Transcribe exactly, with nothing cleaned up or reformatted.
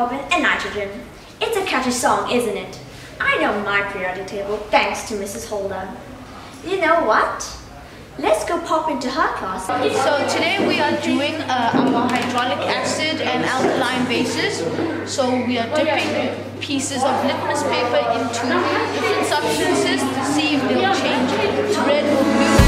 carbon and nitrogen. It's a catchy song, isn't it? I know my periodic table thanks to Missus Holder. You know what? Let's go pop into her class. So today we are doing uh, our hydraulic acid and alkaline bases. So we are dipping pieces of litmus paper into different substances to see if they will change to red or blue.